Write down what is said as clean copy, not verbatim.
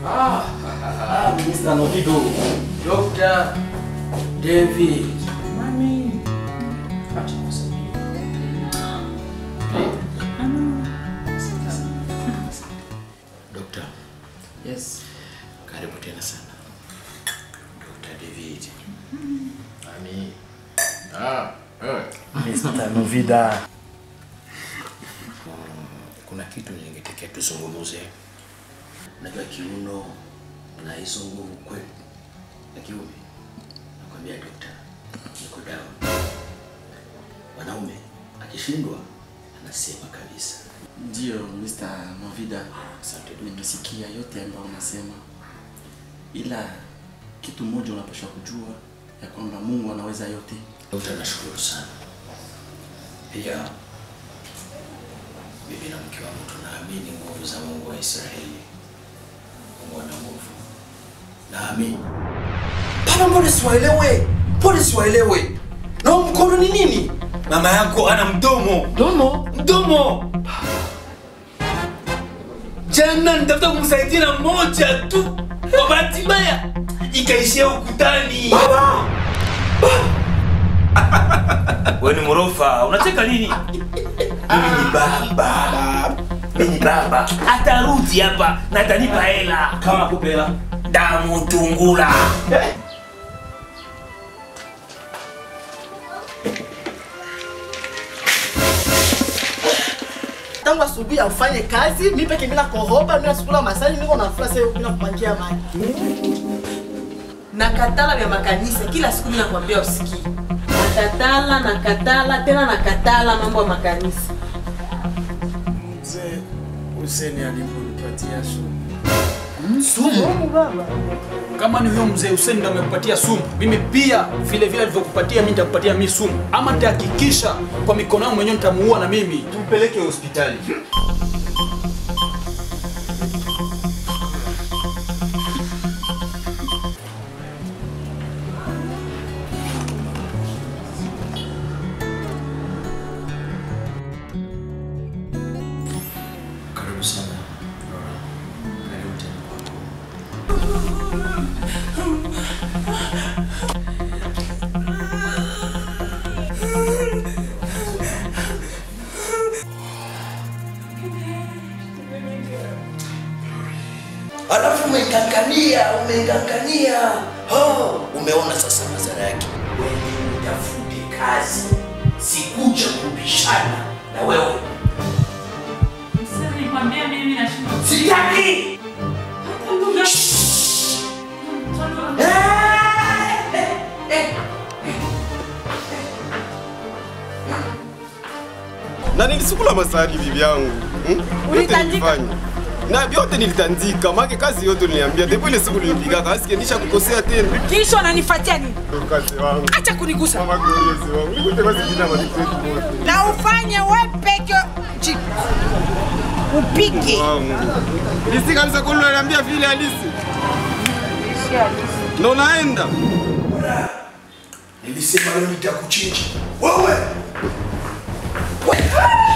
Mr. Novido. Dr. David. Mami. Acha kusema. Doctor. Yes. Karibu tena sana. Dr. David. Mami. Mr. Novida. Kuna kitu ningetaka tuzungumze. Najua kiuno na hizo nguvu kweli. Na kiume. Nakwambia daktari, niko down. Wanaume akishindwa anasema kabisa. Ndio Mr. Novida. Asante, nimesikia yote ambayo unasema. Ila kitu moja unapaswa kujua ya kwamba Mungu anaweza yote. Daktari, nashukuru sana. Pia bibi na mke wangu tunaamini nguvu za Mungu wa Israeli. Mungu ana nguvu. Naamini. Pana mbona siwaelewe? Mbona siwaelewe? Na mkono ni nini? Mama yako ana mdomo. Mdomo? Mdomo. Jana nitafuta kumsaidia moja tu. Kwa bahati mbaya ikaishia ukutani. Baba! Wewe ni morofa, unacheka nini? Mimi ni baba. Mimi ni baba. Atarudi hapa na atanipa hela. Kama kupela damu tungula. Tangu asubuhi afanye kazi, mimi peke mimi na koroba, mimi nasukula masali, niko na frase mimi nakupangia maji. Nakatala vya makanisa kila siku mimi nakwambia usikii. Nakatala tena nakatala mambo ya makanisa. Mzee Hussein alinipatia sumu. Sumu baba. Kama ni huyo mzee Hussein ndiye amekupatia sumu, mimi pia vile vile alivyokupatia mimi nitakupatia mimi sumu. Ama nitahakikisha kwa mikono yangu mwenyewe nitamuua na mimi. Tumpeleke hospitali. Karibu sana. Karibu tena kwako. Alafu umengangania. Umeona sasa madhara yake. Wewe utafute kazi. Sikuja kubishana na wewe. Sasa nikwambia mimi nashinda. Sitaki. Na nilisukula masari bibi yangu. Ulitandika? Na vyote nilitandika, make kazi yote niliambia. Ndipo ile siku nilipiga kazi nisha kukosea tena. Kisha unanifuatia nini? Kazi wangu. Acha kunigusa. Mama glorious wangu. Nikute basi jina maliki wote. Na ufanye wewe peke upige. Nisi kabisa kulu niliambia vile halisi. Na unaenda. Nilisema leo nitakuchinja. Wewe.